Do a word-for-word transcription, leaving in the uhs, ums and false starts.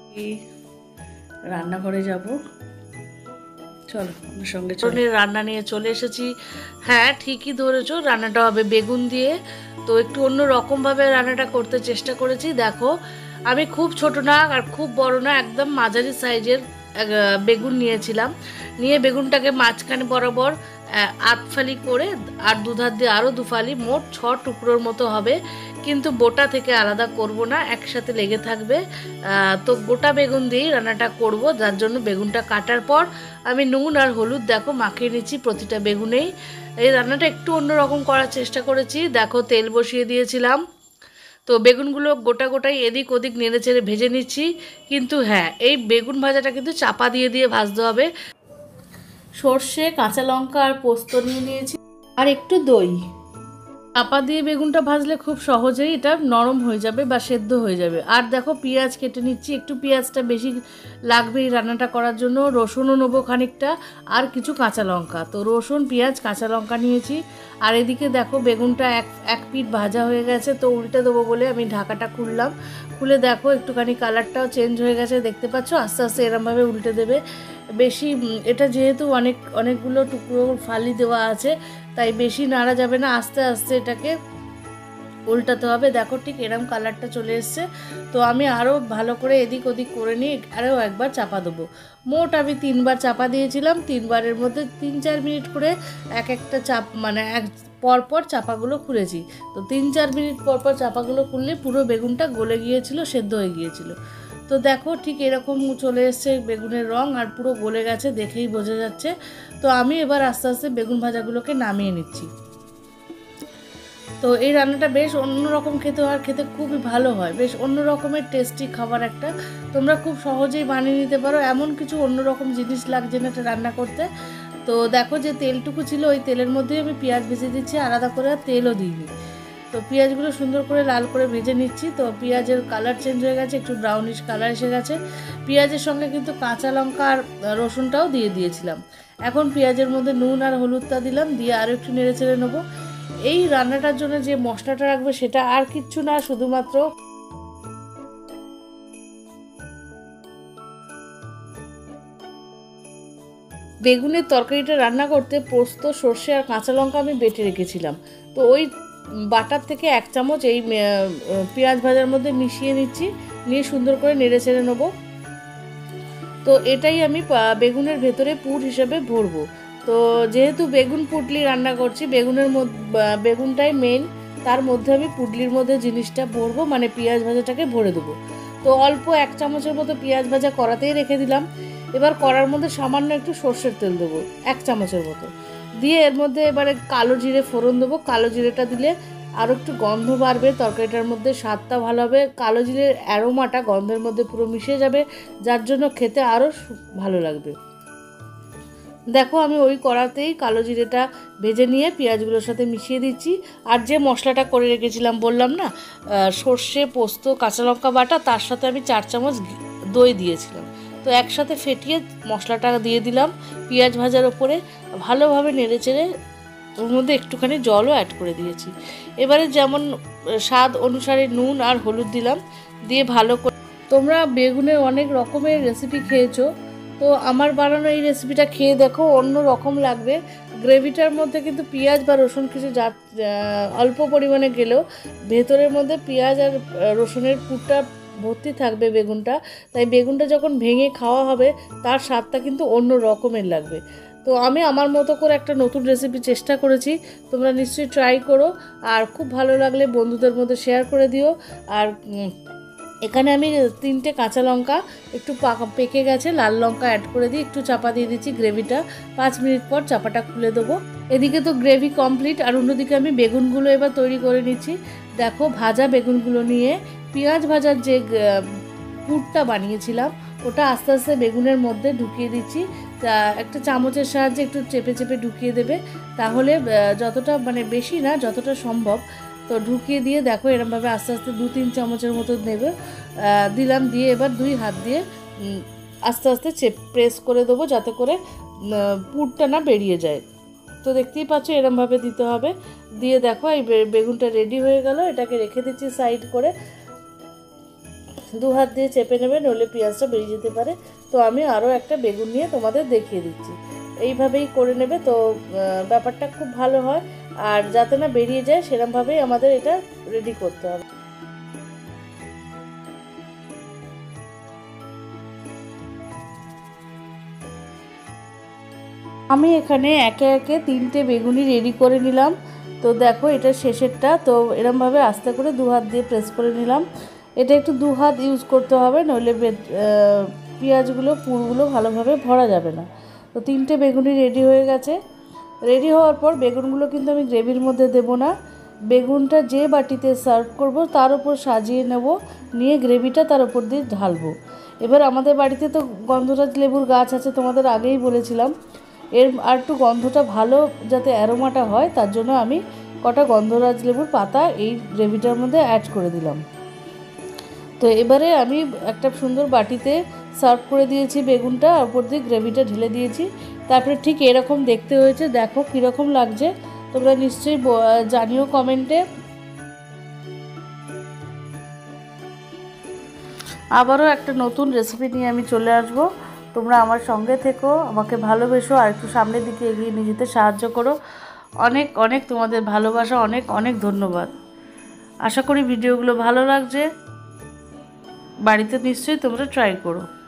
এই রান্নাঘরে যাব, চলো আমার সঙ্গে চলে। রান্না নিয়ে চলে এসেছি। হ্যাঁ ঠিকই ধরেছো, রান্নাটা হবে বেগুন দিয়ে। তো একটু অন্য রকমভাবে রান্নাটা করতে চেষ্টা করেছি। দেখো আমি খুব ছোট না আর খুব বড় না, একদম মাঝারি সাইজের বেগুন নিয়েছিলাম। নিয়ে বেগুনটাকে মাঝখানে বরাবর আট ফালি করে আর দুধার দিয়ে আরও দু ফালি, মোট ছ টুকরোর মতো হবে। কিন্তু বোটা থেকে আলাদা করব না, একসাথে লেগে থাকবে। তো গোটা বেগুন দিয়েই রান্নাটা করব, যার জন্য বেগুনটা কাটার পর আমি নুন আর হলুদ দেখো মাখিয়ে নিচ্ছি প্রতিটা বেগুনেই। এই রান্নাটা একটু অন্যরকম করার চেষ্টা করেছি। দেখো তেল বসিয়ে দিয়েছিলাম, তো বেগুনগুলো গোটা গোটাই এদিক ওদিক নেড়ে চেড়ে ভেজে নিচ্ছি। কিন্তু হ্যাঁ, এই বেগুন ভাজাটা কিন্তু চাপা দিয়ে দিয়ে ভাজতে হবে। সর্ষে, কাঁচা লঙ্কা আর পোস্ত নিয়ে নিয়েছি, আর একটু দই। চাপা দিয়ে বেগুনটা ভাজলে খুব সহজেই এটা নরম হয়ে যাবে বা সেদ্ধ হয়ে যাবে। আর দেখো পেঁয়াজ কেটে নিচ্ছি, একটু পেঁয়াজটা বেশি লাগবে এই রান্নাটা করার জন্য। রসুনও নেবো খানিকটা, আর কিছু কাঁচা লঙ্কা। তো রসুন, পেঁয়াজ, কাঁচা লঙ্কা নিয়েছি। আর এদিকে দেখো বেগুনটা এক এক পিঠ ভাজা হয়ে গেছে, তো উল্টে দেবো বলে আমি ঢাকাটা খুললাম। খুলে দেখো একটুখানি কালারটাও চেঞ্জ হয়ে গেছে, দেখতে পাচ্ছ। আস্তে আস্তে এরমভাবে উল্টে দেবে। বেশি এটা যেহেতু অনেক অনেকগুলো টুকরো ফালি দেওয়া আছে, তাই বেশি নাড়া যাবে না, আস্তে আস্তে এটাকে উল্টাতে হবে। দেখো ঠিক এরম কালারটা চলে এসছে। তো আমি আরও ভালো করে এদিক ওদিক করে নিয়ে আরও একবার চাপা দেবো। মোট আমি তিনবার চাপা দিয়েছিলাম, তিনবারের মধ্যে তিন চার মিনিট করে এক একটা চাপ মানে এক পরপর চাপাগুলো খুলেছি। তো তিন চার মিনিট পরপর চাপাগুলো খুললে পুরো বেগুনটা গলে গিয়েছিল, সেদ্ধ হয়ে গিয়েছিল। তো দেখো ঠিক এরকম চলে এসছে বেগুনের রং, আর পুরো গলে গেছে, দেখেই বোঝা যাচ্ছে। তো আমি এবার আস্তে আস্তে বেগুন ভাজাগুলোকে নামিয়ে নিচ্ছি। তো এই রান্নাটা বেশ অন্যরকম খেতে হয়, খেতে খুবই ভালো হয়, বেশ অন্য রকমের টেস্টি খাবার একটা। তোমরা খুব সহজেই বানিয়ে নিতে পারো, এমন কিছু অন্যরকম জিনিস লাগছে না এটা রান্না করতে। তো দেখো যে তেলটুকু ছিল ওই তেলের মধ্যেই আমি পেঁয়াজ ভেজে দিচ্ছি, আলাদা করে আর তেলও দিইনি। তো পেঁয়াজগুলো সুন্দর করে লাল করে ভেজে নিচ্ছি। তো পেঁয়াজের কালার চেঞ্জ হয়ে গেছে, একটু ব্রাউনিশ কালার এসে গেছে। পেঁয়াজের সঙ্গে কিন্তু কাঁচা লঙ্কা আর রসুনটাও দিয়ে দিয়েছিলাম। এখন পেঁয়াজের মধ্যে নুন আর হলুদটা দিলাম, দিয়ে আরও একটু নেড়ে চেড়ে নেবো। এই রান্নাটার জন্য যে মশলাটা রাখবে সেটা আর কিচ্ছু না, শুধুমাত্র বেগুনের তরকারিটা রান্না করতে পোস্ত, সর্ষে আর কাঁচা লঙ্কা আমি বেটে রেখেছিলাম। তো ওই বাটার থেকে এক চামচ এই পেঁয়াজ ভাজার মধ্যে মিশিয়ে নিচ্ছি, নিয়ে সুন্দর করে নেড়ে চেড়ে নেবো। তো এটাই আমি বেগুনের ভেতরে পুর হিসেবে ভরবো। তো যেহেতু বেগুন পুটলি রান্না করছি, বেগুনের মধ্যে বেগুনটাই মেন, তার মধ্যে আমি পুটলির মধ্যে জিনিসটা ভরবো, মানে পেঁয়াজ ভাজাটাকে ভরে দেবো। তো অল্প এক চামচের মতো পেঁয়াজ ভাজা কড়াতেই রেখে দিলাম। এবার কড়ার মধ্যে সামান্য একটু সর্ষের তেল দেবো, এক চামচের মতো দিয়ে এর মধ্যে এবারে কালো জিরে ফোড়ন দেবো। কালো জিরেটা দিলে আরও একটু গন্ধ বাড়বে, তরকারিটার মধ্যে স্বাদটা ভালো হবে। কালো জিরের অ্যারোমাটা গন্ধের মধ্যে পুরো মিশে যাবে, যার জন্য খেতে আরও ভালো লাগবে। দেখো আমি ওই কড়াতেই কালো জিরেটা ভেজে নিয়ে পেঁয়াজগুলোর সাথে মিশিয়ে দিচ্ছি। আর যে মশলাটা করে রেখেছিলাম বললাম না, সর্ষে, পোস্ত, কাঁচা লঙ্কা বাটা, তার সাথে আমি চার চামচ দই দিয়েছিলাম। তো একসাথে ফেটিয়ে মশলাটা দিয়ে দিলাম পেঁয়াজ ভাজার ওপরে, ভালোভাবে নেড়ে চেড়ে ওর মধ্যে একটুখানি জলও অ্যাড করে দিয়েছি। এবারে যেমন স্বাদ অনুসারে নুন আর হলুদ দিলাম, দিয়ে ভালো করে। তোমরা বেগুনের অনেক রকমের রেসিপি খেয়েছো, তো আমার বানানো এই রেসিপিটা খেয়ে দেখো, অন্য রকম লাগবে। গ্রেভিটার মধ্যে কিন্তু পেঁয়াজ বা রসুন কিছু যা অল্প পরিমাণে গেলেও ভেতরের মধ্যে পেঁয়াজ আর রসুনের পুরটা ভর্তি থাকবে বেগুনটা, তাই বেগুনটা যখন ভেঙে খাওয়া হবে তার স্বাদটা কিন্তু অন্য রকমের লাগবে। তো আমি আমার মতো করে একটা নতুন রেসিপি চেষ্টা করেছি, তোমরা নিশ্চয়ই ট্রাই করো। আর খুব ভালো লাগলে বন্ধুদের মধ্যে শেয়ার করে দিও। আর এখানে আমি তিনটে কাঁচা লঙ্কা একটু পাকা পেকে গেছে, লাল লঙ্কা অ্যাড করে দিই, একটু চাপা দিয়ে দিচ্ছি গ্রেভিটা। পাঁচ মিনিট পর চাপাটা খুলে দেবো। এদিকে তো গ্রেভি কমপ্লিট, আর অন্যদিকে আমি বেগুনগুলো এবার তৈরি করে নিচ্ছি। দেখো ভাজা বেগুনগুলো নিয়ে পেঁয়াজ ভাজার যে পুরটা বানিয়েছিলাম ওটা আস্তে আস্তে বেগুনের মধ্যে ঢুকিয়ে দিচ্ছি। তা একটা চামচের সাহায্যে একটু চেপে চেপে ঢুকিয়ে দেবে, তাহলে যতটা মানে বেশি না, যতটা সম্ভব তো ঢুকিয়ে দিয়ে দেখো এরমভাবে আস্তে আস্তে দু তিন চামচের মতো নেবে দিলাম। দিয়ে এবার দুই হাত দিয়ে আস্তে আস্তে চেপ প্রেস করে দেবো, যাতে করে পুরটা না বেরিয়ে যায়। তো দেখতেই পাচ্ছ এরমভাবে দিতে হবে। দিয়ে দেখো এই বেগুনটা রেডি হয়ে গেল, এটাকে রেখে দিচ্ছি সাইড করে। দু হাত দিয়ে চেপে নেবে, নইলে পেঁয়াজটা বেরিয়ে যেতে পারে। তো আমি আরও একটা বেগুন নিয়ে তোমাদের দেখিয়ে দিচ্ছি। এইভাবেই করে নেবে, তো ব্যাপারটা খুব ভালো হয়। আর যাতে না বেরিয়ে যায় সেরকমভাবেই আমাদের এটা রেডি করতে হবে। আমি এখানে একে একে তিনটে বেগুনি রেডি করে নিলাম। তো দেখো এটা শেষেরটা, তো এরমভাবে আস্তে করে দু হাত দিয়ে প্রেস করে নিলাম। এটা একটু দু হাত ইউজ করতে হবে, নইলে পেঁয়াজগুলো পুরগুলো ভালোভাবে ভরা যাবে না। তো তিনটে বেগুনি রেডি হয়ে গেছে। রেডি হওয়ার পর বেগুনগুলো কিন্তু আমি গ্রেভির মধ্যে দেব না, বেগুনটা যে বাটিতে সার্ভ করব তার উপর সাজিয়ে নেব, নিয়ে গ্রেভিটা তার উপর দিয়ে ঢালবো। এবার আমাদের বাড়িতে তো গন্ধরাজ লেবুর গাছ আছে, তোমাদের আগেই বলেছিলাম। এর আর একটু গন্ধটা ভালো যাতে অ্যারোমাটা হয়, তার জন্য আমি কটা গন্ধরাজ লেবুর পাতা এই গ্রেভিটার মধ্যে অ্যাড করে দিলাম। তো এবারে আমি একটা সুন্দর বাটিতে সার্ভ করে দিয়েছি বেগুনটা, উপর দিয়ে গ্রেভিটা ঢেলে দিয়েছি। তারপরে ঠিক এরকম দেখতে হয়েছে, দেখো কীরকম লাগছে তোমরা নিশ্চয়ই জানিও কমেন্টে। আবারও একটা নতুন রেসিপি নিয়ে আমি চলে আসবো। তোমরা আমার সঙ্গে থেকো, আমাকে ভালোবেসো, আর একটু সামনের দিকে এগিয়ে নিয়ে যেতে সাহায্য করো। অনেক অনেক তোমাদের ভালোবাসা, অনেক অনেক ধন্যবাদ। আশা করি ভিডিওগুলো ভালো লাগছে, বাড়িতে নিশ্চয়ই তোমরা ট্রাই করো।